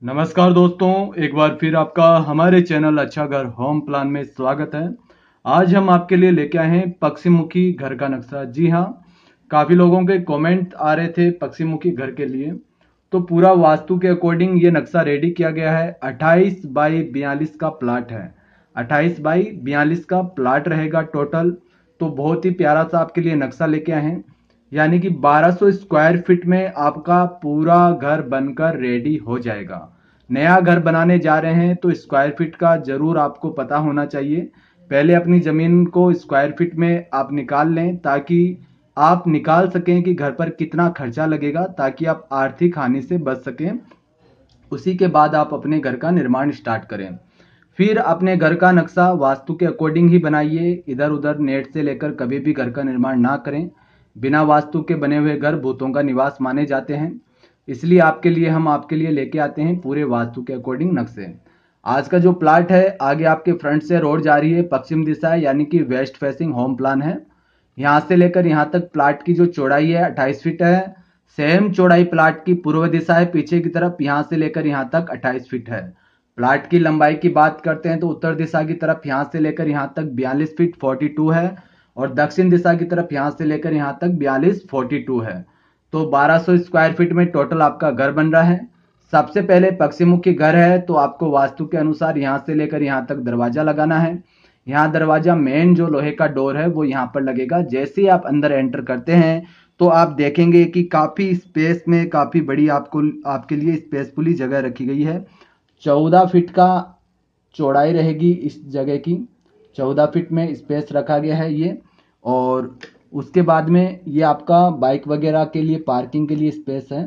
नमस्कार दोस्तों, एक बार फिर आपका हमारे चैनल अच्छा घर होम प्लान में स्वागत है। आज हम आपके लिए लेके आए हैं पश्चिम मुखी घर का नक्शा। जी हाँ, काफी लोगों के कमेंट आ रहे थे पश्चिम मुखी घर के लिए, तो पूरा वास्तु के अकॉर्डिंग ये नक्शा रेडी किया गया है। 28 बाई 42 का प्लाट है। 28 बाई 42 का प्लाट रहेगा टोटल। तो बहुत ही प्यारा सा आपके लिए नक्शा लेके आए हैं, यानी कि 1200 स्क्वायर फीट में आपका पूरा घर बनकर रेडी हो जाएगा। नया घर बनाने जा रहे हैं तो स्क्वायर फीट का जरूर आपको पता होना चाहिए। पहले अपनी जमीन को स्क्वायर फीट में आप निकाल लें, ताकि आप निकाल सकें कि घर पर कितना खर्चा लगेगा, ताकि आप आर्थिक हानि से बच सकें। उसी के बाद आप अपने घर का निर्माण स्टार्ट करें। फिर अपने घर का नक्शा वास्तु के अकॉर्डिंग ही बनाइए। इधर उधर नेट से लेकर कभी भी घर का निर्माण ना करें। बिना वास्तु के बने हुए घर भूतों का निवास माने जाते हैं। इसलिए हम आपके लिए लेके आते हैं पूरे वास्तु के अकॉर्डिंग नक्शे। आज का जो प्लाट है, आगे आपके फ्रंट से रोड जा रही है पश्चिम दिशा, यानी कि वेस्ट फेसिंग होम प्लान है। यहाँ से लेकर यहाँ तक प्लाट की जो चौड़ाई है 28 फीट है। सेम चौड़ाई प्लाट की पूर्व दिशा है पीछे की तरफ, यहाँ से लेकर यहाँ तक 28 फीट है। प्लाट की लंबाई की बात करते हैं तो उत्तर दिशा की तरफ यहाँ से लेकर यहाँ तक 42 फीट 42 है, और दक्षिण दिशा की तरफ यहाँ से लेकर यहाँ तक 42 42 है। तो 1200 स्क्वायर फीट में टोटल आपका घर बन रहा है। सबसे पहले पश्चिम मुखी घर है, तो आपको वास्तु के अनुसार यहाँ से लेकर यहाँ तक दरवाजा लगाना है। यहाँ दरवाजा मेन जो लोहे का डोर है वो यहाँ पर लगेगा। जैसे ही आप अंदर एंटर करते हैं तो आप देखेंगे कि काफी स्पेस में काफी बड़ी आपके लिए स्पेसफुली जगह रखी गई है। 14 फीट का चौड़ाई रहेगी इस जगह की। 14 फीट में स्पेस रखा गया है ये। और उसके बाद में ये आपका बाइक वगैरह के लिए, पार्किंग के लिए स्पेस है।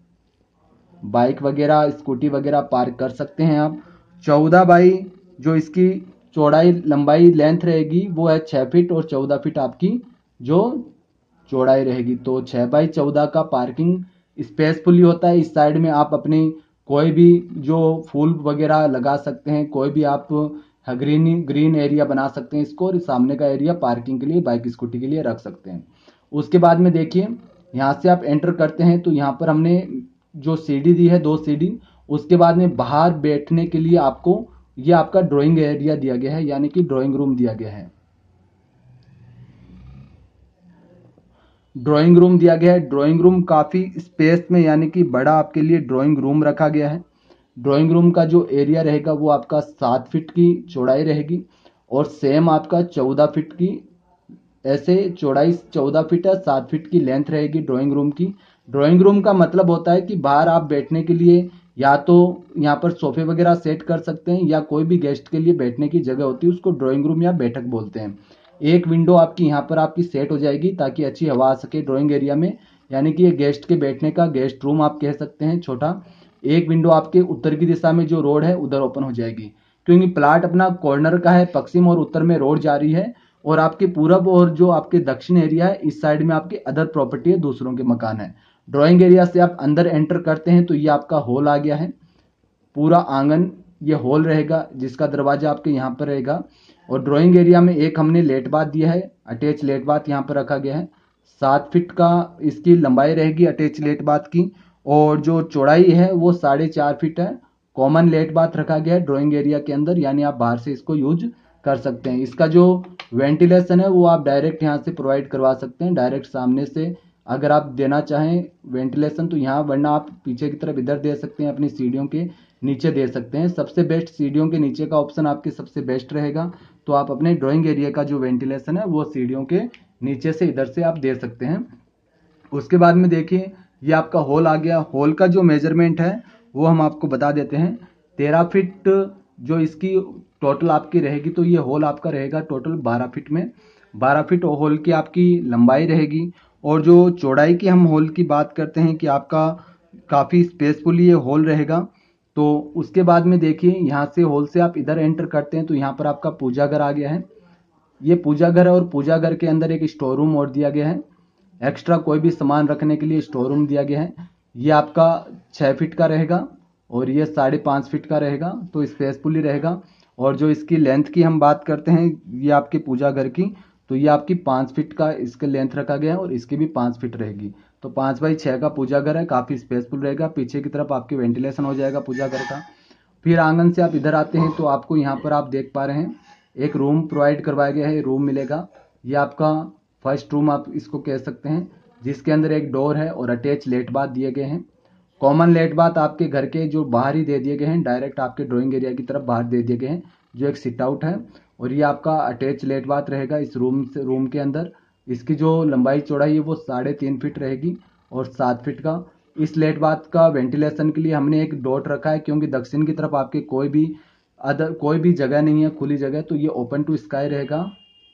बाइक वगैरह स्कूटी वगैरह पार्क कर सकते हैं आप। 14 बाई जो इसकी चौड़ाई लंबाई लेंथ रहेगी वो है 6 फीट, और 14 फीट आपकी जो चौड़ाई रहेगी। तो 6 बाई 14 का पार्किंग स्पेसफुली होता है। इस साइड में आप अपनी कोई भी जो फूल वगैरह लगा सकते हैं, कोई भी आप ग्रीन एरिया बना सकते हैं इसको, और सामने का एरिया पार्किंग के लिए, बाइक स्कूटी के लिए रख सकते हैं। उसके बाद में देखिए, यहाँ से आप एंटर करते हैं तो यहाँ पर हमने जो सीढ़ी दी है 2 सीढ़ी। उसके बाद में बाहर बैठने के लिए आपको ये आपका ड्राइंग एरिया दिया गया है, यानी कि ड्राइंग रूम दिया गया है। ड्राइंग रूम दिया गया है। ड्राइंग रूम काफी स्पेस में, यानी कि बड़ा आपके लिए ड्राइंग रूम रखा गया है। ड्राइंग रूम का जो एरिया रहेगा वो आपका 7 फीट की चौड़ाई रहेगी, और सेम आपका 14 फीट की, ऐसे चौड़ाई 14 फीट है, 7 फीट की लेंथ रहेगी ड्राइंग रूम की। ड्राइंग रूम का मतलब होता है कि बाहर आप बैठने के लिए या तो यहाँ पर सोफे वगैरह सेट कर सकते हैं, या कोई भी गेस्ट के लिए बैठने की जगह होती है उसको ड्राइंग रूम या बैठक बोलते हैं। एक विंडो आपकी यहाँ पर आपकी सेट हो जाएगी ताकि अच्छी हवा आ सके ड्राइंग एरिया में, यानी कि ये गेस्ट के बैठने का गेस्ट रूम आप कह सकते हैं छोटा। एक विंडो आपके उत्तर की दिशा में जो रोड है उधर ओपन हो जाएगी, क्योंकि प्लाट अपना कॉर्नर का है, पश्चिम और उत्तर में रोड जा रही है। और आपके पूरब और जो आपके दक्षिण एरिया है इस साइड में आपके अदर प्रॉपर्टी है, दूसरों के मकान है। ड्राइंग एरिया से आप अंदर एंटर करते हैं तो ये आपका हॉल आ गया है। पूरा आंगन ये हॉल रहेगा, जिसका दरवाजा आपके यहाँ पर रहेगा। और ड्राइंग एरिया में एक हमने लेट बाथ दिया है, अटैच लेट बाथ यहाँ पर रखा गया है। 7 फीट का इसकी लंबाई रहेगी अटैच लेट बाथ की, और जो चौड़ाई है वो 4.5 फीट है। कॉमन लेट बाथ रखा गया है ड्राइंग एरिया के अंदर, यानी आप बाहर से इसको यूज कर सकते हैं। इसका जो वेंटिलेशन है वो आप डायरेक्ट यहाँ से प्रोवाइड करवा सकते हैं, डायरेक्ट सामने से अगर आप देना चाहें वेंटिलेशन तो यहाँ, वरना आप पीछे की तरफ इधर दे सकते हैं, अपनी सीढ़ियों के नीचे दे सकते हैं। सबसे बेस्ट सीढ़ियों के नीचे का ऑप्शन आपके सबसे बेस्ट रहेगा। तो आप अपने ड्राइंग एरिया का जो वेंटिलेशन है वो सीढ़ियों के नीचे से इधर से आप दे सकते हैं। उसके बाद में देखिए, ये आपका हॉल आ गया। हॉल का जो मेजरमेंट है वो हम आपको बता देते हैं। 13 फीट जो इसकी टोटल आपकी रहेगी, तो ये हॉल आपका रहेगा टोटल 12 फीट में। 12 फीट हॉल की आपकी लंबाई रहेगी। और जो चौड़ाई की हम हॉल की बात करते हैं कि आपका काफ़ी स्पेसफुली ये हॉल रहेगा। तो उसके बाद में देखिए, यहाँ से हॉल से आप इधर एंटर करते हैं तो यहाँ पर आपका पूजा घर आ गया है। ये पूजा घर है, और पूजा घर के अंदर एक स्टोर रूम और दिया गया है। एक्स्ट्रा कोई भी सामान रखने के लिए स्टोर रूम दिया गया है। ये आपका 6 फीट का रहेगा, और ये 5.5 फीट का रहेगा, तो स्पेसफुली रहेगा। और जो इसकी लेंथ की हम बात करते हैं, ये आपके पूजा घर की, तो ये आपकी 5 फीट का इसके लेंथ रखा गया है, और इसकी भी 5 फीट रहेगी। तो 5x6 का पूजा घर है, काफ़ी स्पेसफुल रहेगा। पीछे की तरफ आपके वेंटिलेशन हो जाएगा पूजा घर का। फिर आंगन से आप इधर आते हैं तो आपको यहाँ पर आप देख पा रहे हैं एक रूम प्रोवाइड करवाया गया है, रूम मिलेगा। ये आपका फर्स्ट रूम आप इसको कह सकते हैं, जिसके अंदर एक डोर है और अटैच लेट बाथ दिए गए हैं। कॉमन लेट बाथ आपके घर के जो बाहर ही दे दिए गए हैं, डायरेक्ट आपके ड्राइंग एरिया की तरफ बाहर दे दिए गए हैं, जो एक सिट आउट है। और ये आपका अटैच लेट बाथ रहेगा इस रूम के अंदर। इसकी जो लंबाई चौड़ाई है वो 3.5 फीट रहेगी और 7 फीट का। इस लेट बाथ का वेंटिलेशन के लिए हमने एक डॉट रखा है, क्योंकि दक्षिण की तरफ आपके कोई भी जगह नहीं है, खुली जगह। तो ये ओपन टू स्काई रहेगा,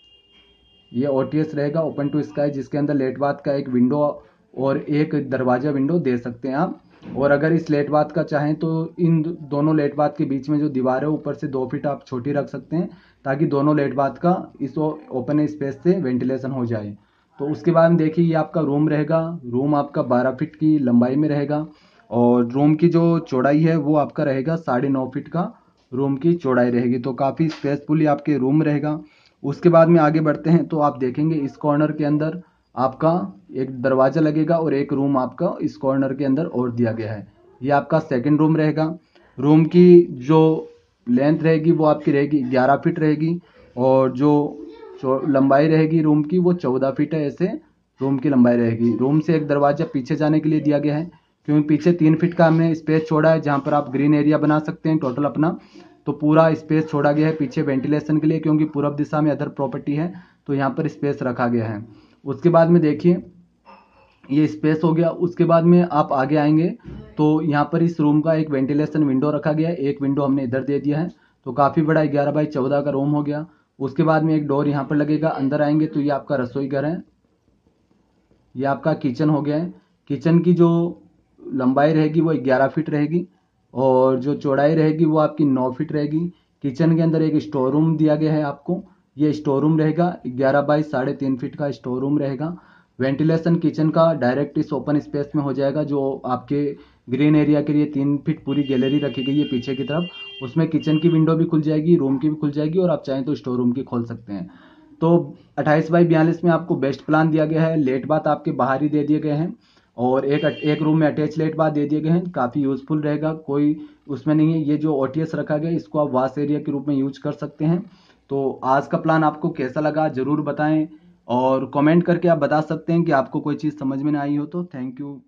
ये ओटीएस रहेगा ओपन टू स्काई, जिसके अंदर लेट बाथ का एक विंडो और एक दरवाजा विंडो दे सकते हैं आप। और अगर इस लेट बाथ का चाहें तो इन दोनों लेट बाथ के बीच में जो दीवार है ऊपर से 2 फीट आप छोटी रख सकते हैं, ताकि दोनों लेट बाथ का इस ओपन स्पेस से वेंटिलेशन हो जाए। तो उसके बाद में देखिए ये आपका रूम रहेगा। रूम आपका 12 फीट की लंबाई में रहेगा और रूम की जो चौड़ाई है वो आपका रहेगा 9.5 फीट का रूम की चौड़ाई रहेगी। तो काफ़ी स्पेसफुली आपके रूम रहेगा। उसके बाद में आगे बढ़ते हैं तो आप देखेंगे इस कॉर्नर के अंदर आपका एक दरवाजा लगेगा और एक रूम आपका इस कॉर्नर के अंदर और दिया गया है। ये आपका सेकंड रूम रहेगा। रूम की जो लेंथ रहेगी वो आपकी रहेगी 11 फीट रहेगी और जो लंबाई रहेगी रूम की वो 14 फीट है। ऐसे रूम की लंबाई रहेगी। रूम से एक दरवाजा पीछे जाने के लिए दिया गया है, क्योंकि पीछे 3 फीट का हमने स्पेस छोड़ा है, जहाँ पर आप ग्रीन एरिया बना सकते हैं टोटल अपना। तो पूरा स्पेस छोड़ा गया है पीछे वेंटिलेशन के लिए, क्योंकि पूर्व दिशा में अदर प्रॉपर्टी है तो यहाँ पर स्पेस रखा गया है। उसके बाद में देखिए ये स्पेस हो गया। उसके बाद में आप आगे आएंगे तो यहाँ पर इस रूम का एक वेंटिलेशन विंडो रखा गया है, एक विंडो हमने इधर दे दिया है। तो काफ़ी बड़ा 11x14 का रूम हो गया। उसके बाद में एक डोर यहाँ पर लगेगा। अंदर आएंगे तो ये आपका रसोई घर है, ये आपका किचन हो गया है। किचन की जो लंबाई रहेगी वो 11 फीट रहेगी और जो चौड़ाई रहेगी वो आपकी 9 फीट रहेगी। किचन के अंदर एक स्टोर रूम दिया गया है आपको, ये स्टोर रूम रहेगा 11x3.5 फीट का स्टोर रूम रहेगा। वेंटिलेशन किचन का डायरेक्ट इस ओपन स्पेस में हो जाएगा। जो आपके ग्रीन एरिया के लिए 3 फीट पूरी गैलरी रखी गई है पीछे की तरफ, उसमें किचन की विंडो भी खुल जाएगी, रूम की भी खुल जाएगी और आप चाहें तो स्टोर रूम की खोल सकते हैं। तो 28x42 में आपको बेस्ट प्लान दिया गया है। लेट बाथ आपके बाहर ही दे दिए गए हैं और एक रूम में अटैच लेट बाथ दे दिए गए हैं। काफ़ी यूजफुल रहेगा, कोई उसमें नहीं है। ये जो ओटीएस रखा गया है इसको आप वाश एरिया के रूप में यूज कर सकते हैं। तो आज का प्लान आपको कैसा लगा ज़रूर बताएं और कमेंट करके आप बता सकते हैं कि आपको कोई चीज़ समझ में ना आई हो तो। Thank you.